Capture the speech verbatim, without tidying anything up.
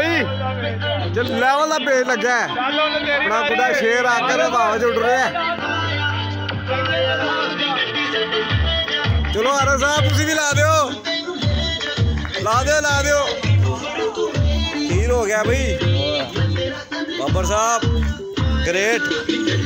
बई जो लेवल का पेज लगा है अपना बुढ़ा शेर आकर हवा च उड़ रहा है। चलो आर साहब तुम भी ला दो ला दो ला दो तीन हो गया भाई बाबर साहब ग्रेट।